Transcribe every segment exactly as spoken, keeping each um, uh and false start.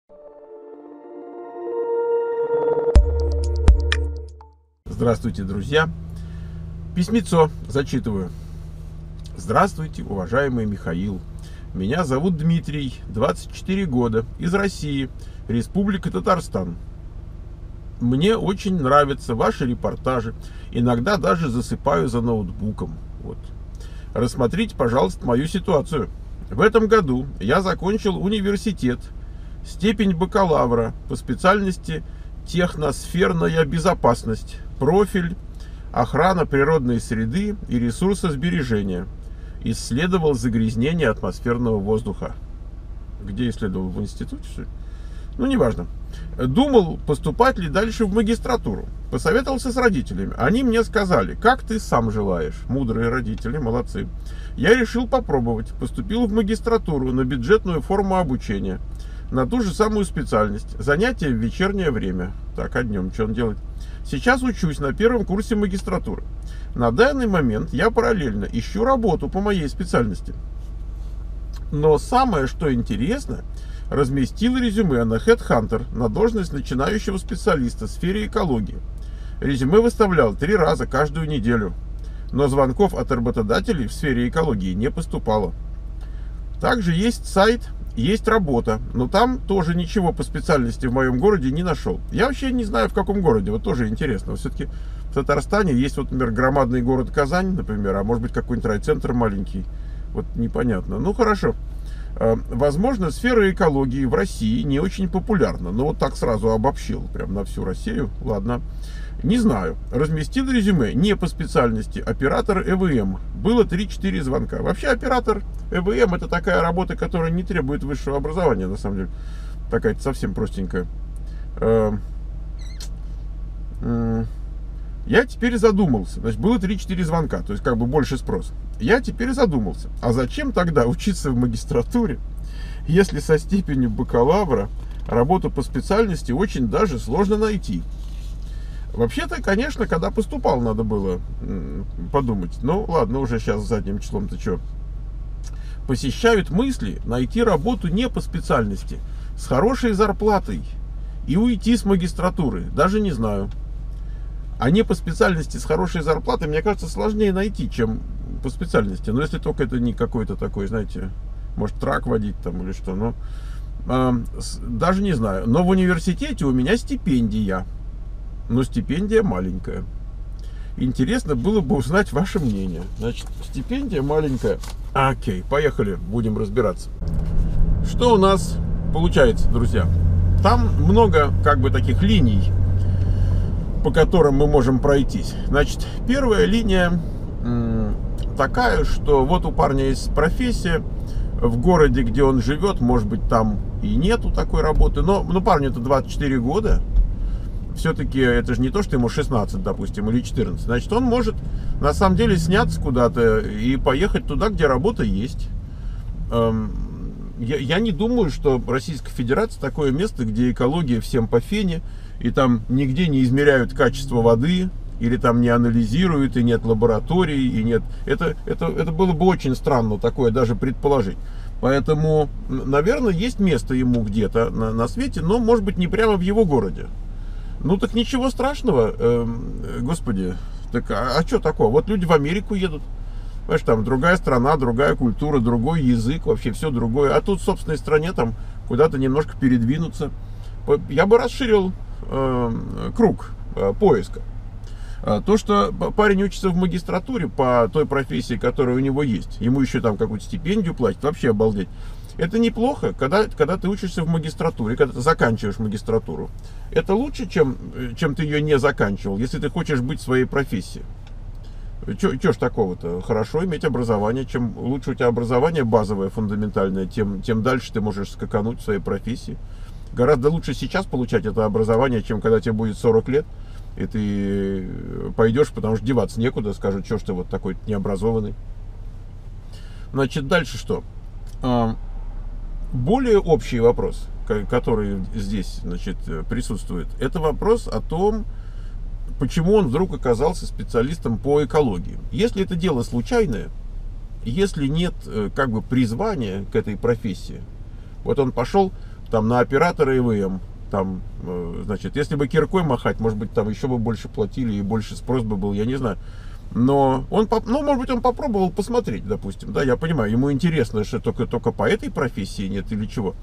Здравствуйте, друзья. Письмецо зачитываю. Здравствуйте, уважаемый Михаил. Меня зовут Дмитрий, двадцать четыре года, из России, Республика Татарстан. Мне очень нравятся ваши репортажи. Иногда даже засыпаю за ноутбуком. Вот. Рассмотрите, пожалуйста, мою ситуацию. В этом году я закончил университет, степень бакалавра по специальности техносферная безопасность, профиль охрана природной среды и ресурсосбережения. Исследовал загрязнение атмосферного воздуха. Где исследовал? В институте, что ли? Ну, неважно. Думал, поступать ли дальше в магистратуру. Посоветовался с родителями. Они мне сказали, как ты сам желаешь. Мудрые родители, молодцы. Я решил попробовать. Поступил в магистратуру на бюджетную форму обучения. На ту же самую специальность. Занятия в вечернее время. Так, а днем что он делает? Сейчас учусь на первом курсе магистратуры. На данный момент я параллельно ищу работу по моей специальности. Но самое, что интересно, разместил резюме на HeadHunter на должность начинающего специалиста в сфере экологии. Резюме выставлял три раза каждую неделю. Но звонков от работодателей в сфере экологии не поступало. Также есть сайт, есть работа, но там тоже ничего по специальности в моем городе не нашел. Я вообще не знаю, в каком городе, вот тоже интересно. Все-таки в Татарстане есть, вот, например, громадный город Казань, например, а может быть какой-нибудь райцентр маленький. Вот непонятно. Ну хорошо. Возможно, сфера экологии в России не очень популярна. Но вот так сразу обобщил, прям на всю Россию. Ладно. Не знаю. Разместил резюме не по специальности. Оператор Э В М. Было три-четыре звонка. Вообще оператор Э В М это такая работа, которая не требует высшего образования, на самом деле. Такая совсем простенькая. Я теперь задумался. Значит, было три-четыре звонка, то есть как бы больше спрос. Я теперь задумался. А зачем тогда учиться в магистратуре, если со степенью бакалавра работу по специальности очень даже сложно найти? Вообще-то, конечно, когда поступал, надо было подумать. Ну, ладно, уже сейчас задним числом-то что? Посещают мысли найти работу не по специальности, с хорошей зарплатой и уйти с магистратуры. Даже не знаю. А не по специальности с хорошей зарплатой, мне кажется, сложнее найти, чем по специальности. Но если только это не какой-то такой, знаете, может, трак водить там или что. Но э, даже не знаю. Но в университете у меня стипендия. Но стипендия маленькая. Интересно было бы узнать ваше мнение. Значит, стипендия маленькая. Окей, поехали, будем разбираться. Что у нас получается, друзья? Там много как бы таких линий, по которым мы можем пройтись. Значит, первая линия такая, что вот у парня есть профессия, в городе, где он живет, может быть, там и нету такой работы, но ну, парню это двадцать четыре года. Все-таки это же не то, что ему шестнадцать, допустим, или четырнадцать. Значит, он может на самом деле сняться куда-то и поехать туда, где работа есть. Я, я не думаю, что Российская Федерация такое место, где экология всем по фене, и там нигде не измеряют качество воды, или там не анализируют, и нет лабораторий, и нет... Это, это, это было бы очень странно такое даже предположить. Поэтому, наверное, есть место ему где-то на, на свете, но, может быть, не прямо в его городе. Ну, так ничего страшного, э, господи, так а, а что такого? Вот люди в Америку едут, понимаешь, там другая страна, другая культура, другой язык, вообще все другое. А тут в собственной стране там куда-то немножко передвинуться. Я бы расширил э, круг э, поиска. То, что парень учится в магистратуре по той профессии, которая у него есть, ему еще там какую-то стипендию платят, вообще обалдеть. Это неплохо, когда, когда ты учишься в магистратуре, когда ты заканчиваешь магистратуру. Это лучше, чем, чем ты ее не заканчивал, если ты хочешь быть в своей профессии. Че ж такого-то? Хорошо иметь образование. Чем лучше у тебя образование базовое, фундаментальное, тем, тем дальше ты можешь скакануть в своей профессии. Гораздо лучше сейчас получать это образование, чем когда тебе будет сорок лет, и ты пойдешь, потому что деваться некуда, скажут, что ж ты вот такой необразованный. Значит, дальше что? Более общий вопрос, который здесь, значит, присутствует, это вопрос о том, почему он вдруг оказался специалистом по экологии. Если это дело случайное, если нет как бы призвания к этой профессии, вот он пошел там на оператора ИВМ. Там, значит, если бы киркой махать, может быть, там еще бы больше платили и больше спрос бы был, я не знаю. Но он, ну, может быть, он попробовал посмотреть, допустим, да, я понимаю, ему интересно, что только, только по этой профессии нет или чего.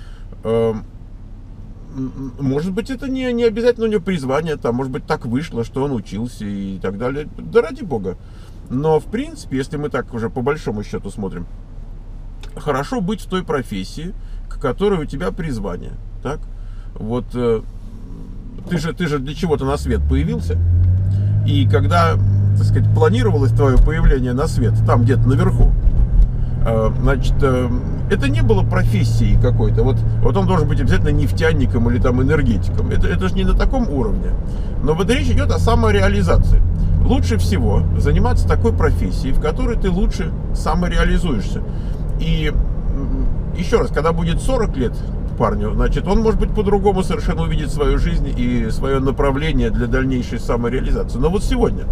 Может быть, это не, не обязательно у него призвание, там, может быть, так вышло, что он учился и так далее. Да ради бога. Но, в принципе, если мы так уже по большому счету смотрим, хорошо быть в той профессии, к которой у тебя призвание, так? Вот э, ты же, ты же для чего-то на свет появился, и когда, так сказать, планировалось твое появление на свет, там где-то наверху, э, значит, э, это не было профессией какой-то, вот, вот он должен быть обязательно нефтяником или там энергетиком, это, это же не на таком уровне, но вот речь идет о самореализации. Лучше всего заниматься такой профессией, в которой ты лучше самореализуешься. И еще раз, когда будет сорок лет парню, значит, он, может быть, по-другому совершенно увидит свою жизнь и свое направление для дальнейшей самореализации. Но вот сегодня.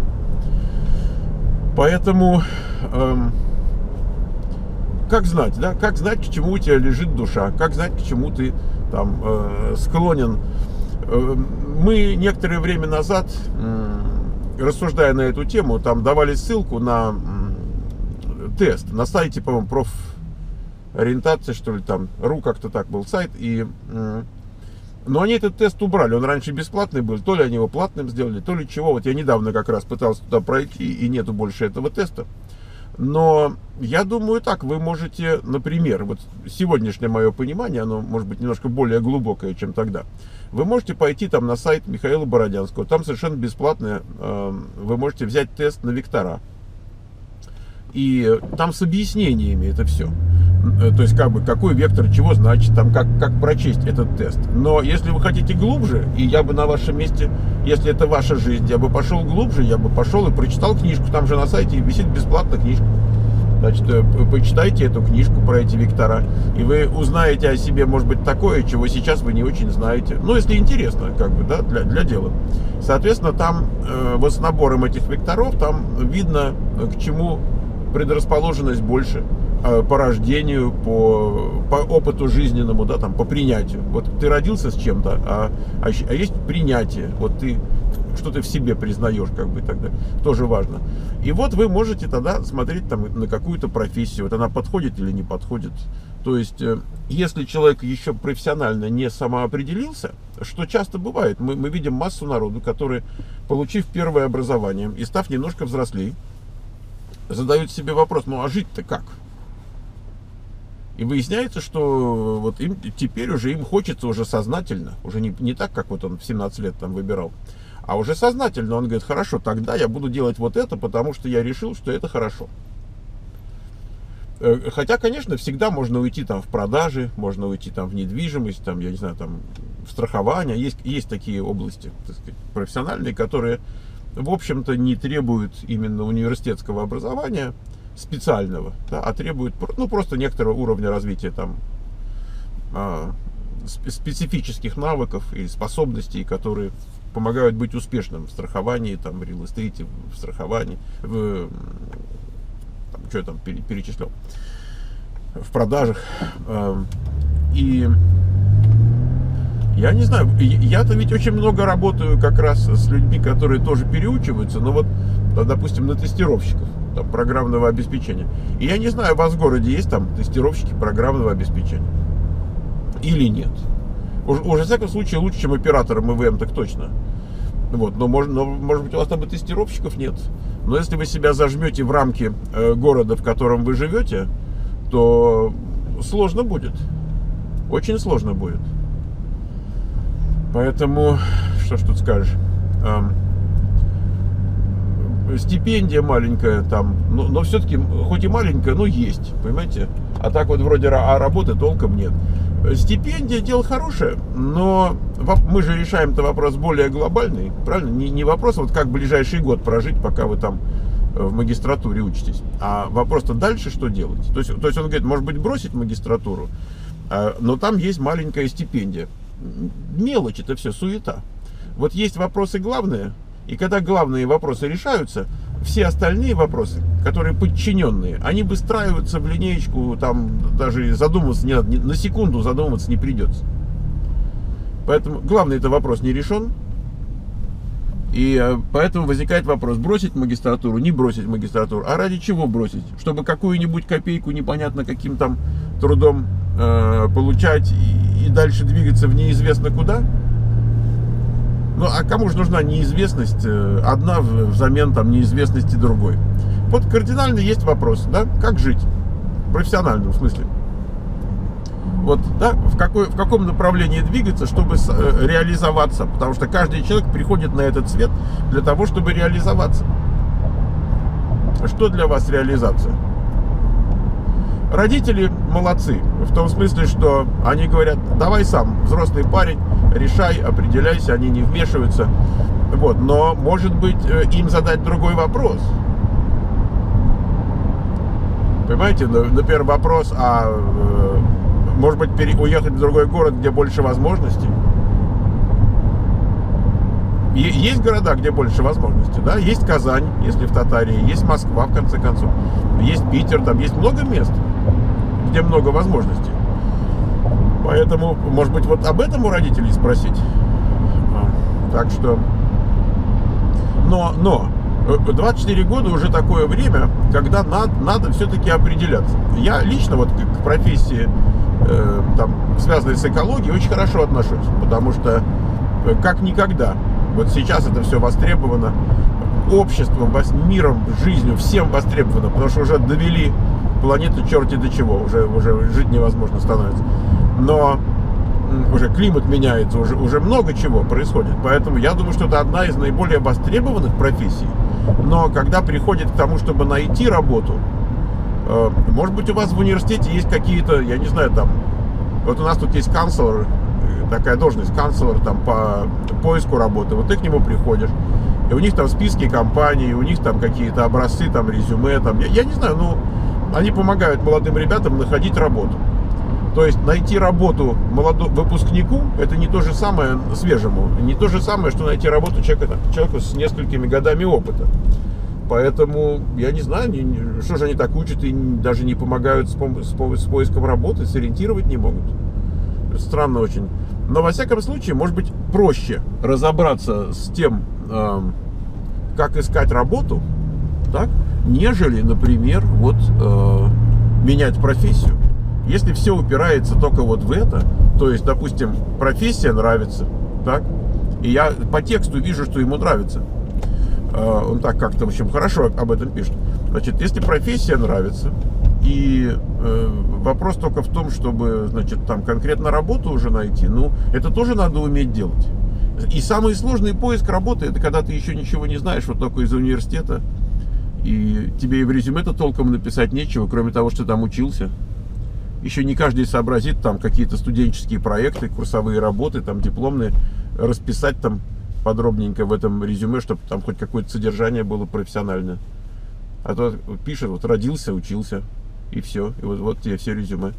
Поэтому, эм, как знать, да, как знать, к чему у тебя лежит душа, как знать, к чему ты там э, склонен. Э, мы некоторое время назад, э, рассуждая на эту тему, там давали ссылку на э, тест на сайте, по-моему, проф ориентация, что ли, там, ру, как-то так был сайт, и, но они этот тест убрали, он раньше бесплатный был, то ли они его платным сделали, то ли чего, вот я недавно как раз пытался туда пройти, и нету больше этого теста, но я думаю так, вы можете, например, вот сегодняшнее мое понимание, оно может быть немножко более глубокое, чем тогда, вы можете пойти там на сайт Михаила Бородянского, там совершенно бесплатно, вы можете взять тест на вектора, и там с объяснениями это все. То есть, как бы, какой вектор чего значит, там, как, как прочесть этот тест. Но если вы хотите глубже, и я бы на вашем месте, если это ваша жизнь, я бы пошел глубже, я бы пошел и прочитал книжку. Там же на сайте висит бесплатно книжка. Значит, почитайте эту книжку про эти вектора, и вы узнаете о себе, может быть, такое, чего сейчас вы не очень знаете. Ну, если интересно, как бы, да, для, для дела. Соответственно, там э, вот с набором этих векторов, там видно, к чему предрасположенность больше. По рождению, по, по опыту жизненному, да, там, по принятию. Вот ты родился с чем-то, а, а, а есть принятие. Вот ты, что ты в себе признаешь, как бы, тогда тоже важно. И вот вы можете тогда смотреть там на какую-то профессию, вот она подходит или не подходит. То есть, если человек еще профессионально не самоопределился, что часто бывает, мы, мы видим массу народу, которые, получив первое образование и став немножко взрослей, задают себе вопрос, ну а жить-то как? И выясняется, что вот им теперь уже им хочется уже сознательно, уже не, не так, как вот он в семнадцать лет там выбирал, а уже сознательно он говорит, хорошо, тогда я буду делать вот это, потому что я решил, что это хорошо. Хотя, конечно, всегда можно уйти там в продажи, можно уйти там в недвижимость, там, я не знаю, там в страхование. Есть, есть такие области, так сказать, профессиональные, которые, в общем-то, не требуют именно университетского образования, специального, да, а требует, ну, просто некоторого уровня развития там а, специфических навыков и способностей, которые помогают быть успешным в страховании, там, в реал-эстейте, в страховании, в, там, что я там перечислял, в продажах. И я не знаю, я-то ведь очень много работаю как раз с людьми, которые тоже переучиваются, но вот, допустим, на тестировщиков там, программного обеспечения. И я не знаю, у вас в городе есть там тестировщики программного обеспечения или нет. Уже, уже в всяком случае лучше, чем оператором ИВМ, так точно. Вот, но, может, но может быть у вас там и тестировщиков нет. Но если вы себя зажмете в рамки э, города, в котором вы живете, то сложно будет. Очень сложно будет. Поэтому, что ж тут скажешь, эм, стипендия маленькая там, но, но все-таки, хоть и маленькая, но есть, понимаете? А так вот вроде а работы толком нет. Стипендия дело хорошее, но мы же решаем-то вопрос более глобальный, правильно? Не, не вопрос, вот как ближайший год прожить, пока вы там в магистратуре учитесь, а вопрос-то дальше что делать? То есть, то есть он говорит, может быть, бросить магистратуру, но там есть маленькая стипендия. Мелочь, это все суета. Вот есть вопросы главные, и когда главные вопросы решаются, все остальные вопросы, которые подчиненные, они выстраиваются в линеечку, там даже задумываться не надо, на секунду задумываться не придется. Поэтому главный это вопрос не решен. И поэтому возникает вопрос, бросить магистратуру, не бросить магистратуру. А ради чего бросить? Чтобы какую-нибудь копейку непонятно каким там трудом э, получать и, и дальше двигаться в неизвестно куда? Ну, а кому же нужна неизвестность одна взамен там неизвестности другой? Вот кардинально есть вопрос, да, как жить? В профессиональном смысле. Вот, да, в, какой, в каком направлении двигаться, чтобы реализоваться. Потому что каждый человек приходит на этот свет для того, чтобы реализоваться. Что для вас реализация? Родители молодцы, в том смысле, что они говорят, давай сам, взрослый парень, решай, определяйся, они не вмешиваются. Вот, но, может быть, им задать другой вопрос. Понимаете, например, вопрос, а может быть, уехать в другой город, где больше возможностей? И есть города, где больше возможностей, да? Есть Казань, если в Татарии, есть Москва, в конце концов, есть Питер, там есть много мест, где много возможностей. Поэтому, может быть, вот об этом у родителей спросить. Так что... Но, но, двадцать четыре года уже такое время, когда надо, надо все-таки определяться. Я лично вот к профессии, э, там, связанной с экологией, очень хорошо отношусь, потому что как никогда, вот сейчас это все востребовано, обществом, миром, жизнью, всем востребовано, потому что уже довели планету черти до чего, уже, уже жить невозможно становится. Но уже климат меняется, уже, уже много чего происходит. Поэтому я думаю, что это одна из наиболее востребованных профессий. Но когда приходит к тому, чтобы найти работу, э, может быть, у вас в университете есть какие-то, я не знаю, там, вот у нас тут есть канцлер, такая должность, канцлер там по поиску работы. Вот ты к нему приходишь, и у них там списки компаний, у них там какие-то образцы, там резюме, там, я, я не знаю, ну, они помогают молодым ребятам находить работу. То есть найти работу молодому выпускнику — это не то же самое свежему, не то же самое, что найти работу человека, человеку с несколькими годами опыта. Поэтому я не знаю, не, что же они так учат и даже не помогают с, с, с поиском работы, сориентировать не могут. Странно очень. Но во всяком случае, может быть, проще разобраться с тем, э, как искать работу, так, нежели, например, вот э, менять профессию. Если все упирается только вот в это, то есть, допустим, профессия нравится, так, и я по тексту вижу, что ему нравится, э, он так как-то, в общем, хорошо об этом пишет. Значит, если профессия нравится, и э, вопрос только в том, чтобы, значит, там конкретно работу уже найти, ну, это тоже надо уметь делать. И самый сложный поиск работы — это когда ты еще ничего не знаешь, вот только из университета, и тебе и в резюме-то толком написать нечего, кроме того, что там учился. Еще не каждый сообразит там какие-то студенческие проекты, курсовые работы, там дипломные, расписать там подробненько в этом резюме, чтобы там хоть какое-то содержание было профессиональное. А то пишет, вот родился, учился, и все. И вот, вот тебе все резюме.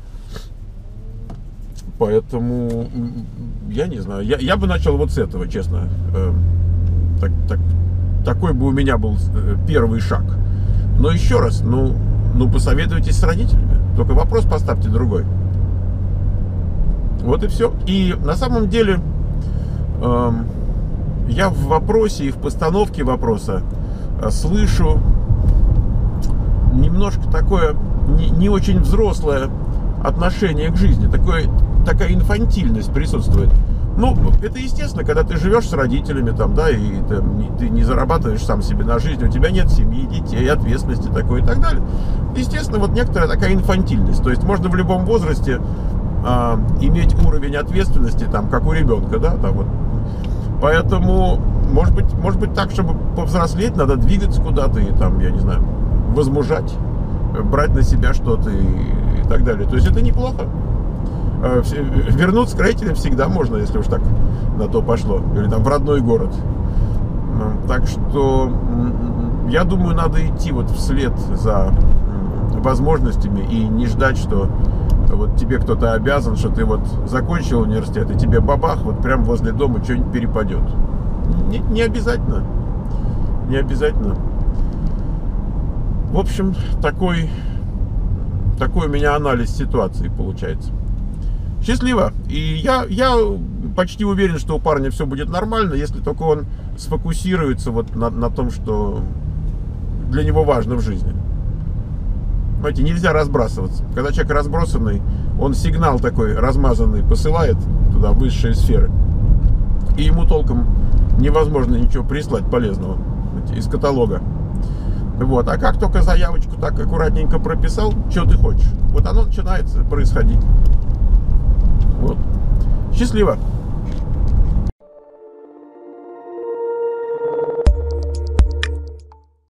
Поэтому, я не знаю, я, я бы начал вот с этого, честно. Э, так, так, такой бы у меня был первый шаг. Но еще раз, ну, ну посоветуйтесь с родителями. Только вопрос поставьте другой. Вот и все. И на самом деле э, я в вопросе и в постановке вопроса э, слышу немножко такое не, не очень взрослое отношение к жизни. Такое, такая инфантильность присутствует. Ну, это естественно, когда ты живешь с родителями, там, да, и ты, ты не зарабатываешь сам себе на жизнь, у тебя нет семьи, детей, ответственности такой и так далее. Естественно, вот некоторая такая инфантильность. То есть можно в любом возрасте а, иметь уровень ответственности, там, как у ребенка, да, там вот. Поэтому, может быть, может быть так, чтобы повзрослеть, надо двигаться куда-то и там, я не знаю, возмужать, брать на себя что-то и, и так далее. То есть это неплохо. Вернуться к родителям всегда можно, если уж так на то пошло. Или там в родной город. Так что я думаю, надо идти вот вслед за возможностями и не ждать, что вот тебе кто-то обязан, что ты вот закончил университет, и тебе бабах, вот прям возле дома что-нибудь перепадет. Не, не обязательно. Не обязательно. В общем, такой, такой у меня анализ ситуации получается. Счастливо. И я, я почти уверен, что у парня все будет нормально, если только он сфокусируется вот на, на том, что для него важно в жизни. Знаете, нельзя разбрасываться. Когда человек разбросанный, он сигнал такой размазанный посылает туда, в высшие сферы. И ему толком невозможно ничего прислать полезного, знаете, из каталога. Вот. А как только заявочку так аккуратненько прописал, что ты хочешь, вот оно начинает происходить. Вот. Счастливо!